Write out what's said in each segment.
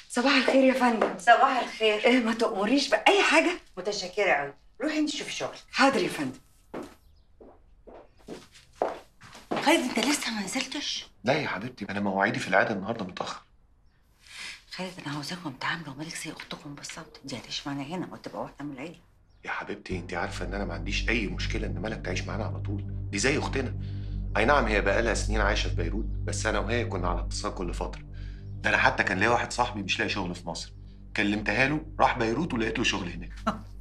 صباح الخير يا فندم. صباح الخير. إيه، ما تأمريش بأي حاجة؟ متشكرة قوي. روحي انت شوفي شغل. حاضر يا فندم. خالد انت لسه ما نزلتش؟ لا يا حبيبتي، انا مواعيدي في العاده النهارده متاخر. خالد انا عاوزاكم تعاملوا مالك زي اختكم بالظبط، دي هتعيش معانا هنا وتبقى واحده من العيله. يا حبيبتي انت عارفه ان انا ما عنديش اي مشكله ان ملك تعيش معانا على طول، دي زي اختنا. اي نعم هي بقالها سنين عايشه في بيروت، بس انا وهي كنا على اتصال كل فتره. ده انا حتى كان ليا واحد صاحبي مش لاقي شغل في مصر، كلمتها له راح بيروت ولقيت له شغل هناك.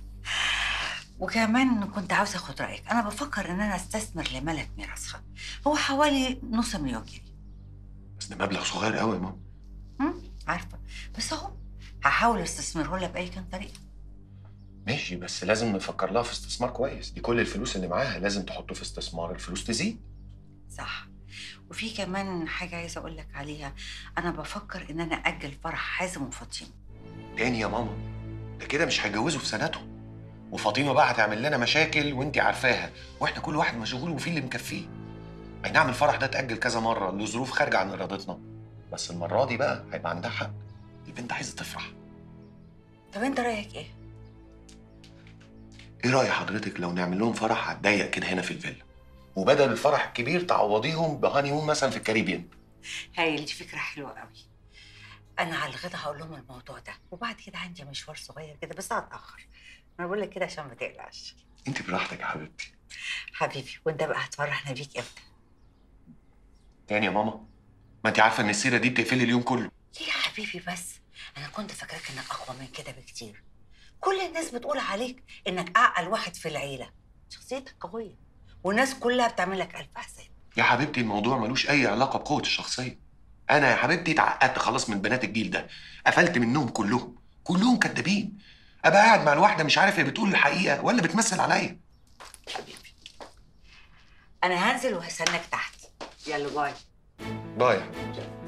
وكمان كنت عاوزه اخد رايك، انا بفكر ان انا استثمر لملك ميراثها، هو حوالي نص مليون جنيه. بس ده مبلغ صغير قوي يا ماما. عارفه، بس اهو هحاول استثمره لها باي كان طريقه. ماشي، بس لازم نفكر لها في استثمار كويس، دي كل الفلوس اللي معاها لازم تحطه في استثمار الفلوس تزيد. صح. وفي كمان حاجه عايزه اقول لك عليها، انا بفكر ان انا اجل فرح حازم وفاطمه. تاني يا ماما؟ ده كده مش هيجوزوا في سنتهم، وفاطمه بقى هتعمل لنا مشاكل وانت عارفاها، واحنا كل واحد مشغول وفيه اللي مكفيه. اي نعم الفرح ده اتأجل كذا مرة لظروف خارجة عن ارادتنا، بس المرة دي بقى هيبقى عندها حق، البنت عايزة تفرح. طب انت رايك ايه؟ ايه رأي حضرتك لو نعمل لهم فرح هتضيق كده هنا في الفيلا، وبدل الفرح الكبير تعوضيهم بهاني مون مثلا في الكاريبيان؟ هايل، دي فكره حلوه قوي. انا على الغدا هقول لهم الموضوع ده، وبعد كده عندي مشوار صغير كده بس هتاخر. انا بقول لك كده عشان ما تقلقش. انت براحتك يا حبيبتي. حبيبي، وانت بقى هتفرحنا بيك امتى؟ تاني يا ماما؟ ما انت عارفة ان السيرة دي بتقفلي اليوم كله. ليه يا حبيبي بس؟ انا كنت فاكراك انك اقوى من كده بكتير. كل الناس بتقول عليك انك اعقل واحد في العيله، شخصيتك قويه والناس كلها بتعمل لك الف حساب. يا حبيبتي الموضوع ملوش اي علاقة بقوة الشخصية. انا يا حبيبتي اتعقدت خلاص من بنات الجيل ده، قفلت منهم كلهم، كلهم كدابين. ابقى قاعد مع الواحدة مش عارف هي بتقول الحقيقة ولا بتمثل عليا. حبيبي، انا هنزل وهستناك تحت. يلا باي. باي يا حبيبتي.